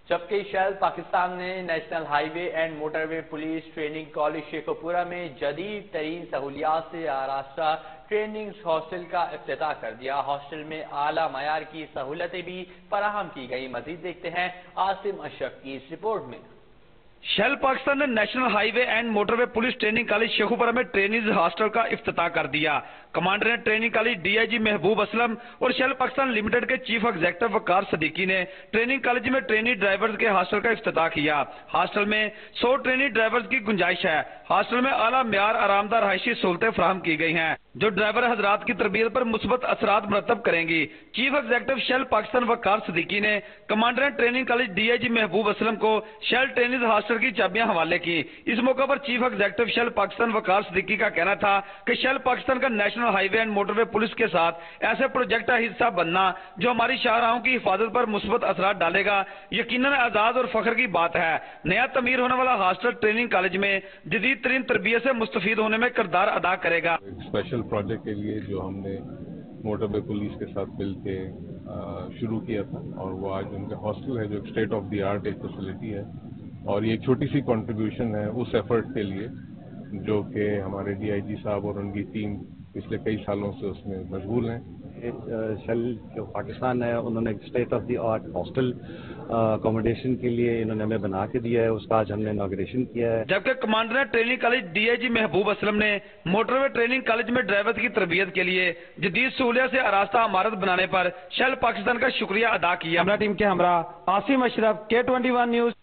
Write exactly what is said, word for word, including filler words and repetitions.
جبکہ شیل پاکستان نے national highway and motorway police training college Sheikhupura میں جدید ترین سہولیات سے آراستہ ٹریننگ ہاسٹل کا افتتاح کر دیا۔ ہاسٹل میں اعلیٰ معیار کی سہولتیں بھی فراہم کی گئی۔ مزید دیکھتے ہیں عاصم اشرف کی اس رپورٹ میں۔ شیل پاکستان نے national highway and motorway police training college Sheikhupura میں ٹرینیز ہاسٹل کا افتتاح کر دیا۔ کمانڈر نے training college D I G Mehboob Aslam اور شیل پاکستان لمیٹڈ کے چیف ایگزیکٹو وقار صدیقی نے ٹریننگ کالج میں ٹرینی ڈرائیورز کے ہاسٹل کا افتتاح کیا۔ ہاسٹل میں سو ٹرینی ڈرائیورز کی گنجائش ہے۔ ہاسٹل میں اعلیٰ معیار آرام دہ رہائشی سہولتیں فراہم کی گئی ہیں جو ڈرائیور حضرات کی تربیت پر مثبت اثرات مرتب کریں گی۔ Chief executive Shell Pakistan Waqar Siddiqui نے کمانڈر نے training college D I G Mehboob Aslam کو شیل ٹرینیز ہاسٹل کی چابیاں حوالے کی۔ اس موقع پر chief executive Shell Pakistan Waqar Siddiqui کا کہنا تھا کہ شیل پاکستان کا national highway and motorway police کے ساتھ ایسے پروجیکٹ کا حصہ بننا جو ہماری شاہراہوں کی حفاظت پر مثبت اثرات ڈالے گا یقیناً اعزاز اور فخر کی بات ہے۔ نیا تعمیر ہونے والا ہاسٹل ٹریننگ کالج میں جدید ترین تربیت سے مستفید ہونے میں کردار ادا کرے گا۔ اسپیشل پروجیکٹ کے لیے جو ہم نے موٹر وے پولیس کے ساتھ مل کے شروع کیا تھا اور وہ آج ان کا ہاسٹل ہے جو اسٹیٹ آف دی آرٹ ایک فیسلٹی ہے اور یہ ایک چھوٹی سی کنٹریبیوشن ہے اس ایفرٹ کے لیے جو کہ ہمارے ڈی آئی جی صاحب اور ان کی ٹیم پچھلے کئی سالوں سے اس میں مشغول ہیں۔ شیل جو پاکستان ہے انہوں نے state of the art hostel accommodation کے لیے انہوں نے ہمیں بنا کے دیا ہے، اس کا آج ہم نے اناگوریشن کیا ہے۔ جبکہ کمانڈر نے training college D I G Mehboob Aslam نے موٹر وے ٹریننگ کالج میں ڈرائیور کی تربیت کے لیے جدید سہولیات سے آراستہ عمارت بنانے پر شیل پاکستان کا شکریہ ادا کیا۔ ہمارا ٹیم کے ہمراہ عاصم اشرف، کے ٹوئنٹی ون نیوز۔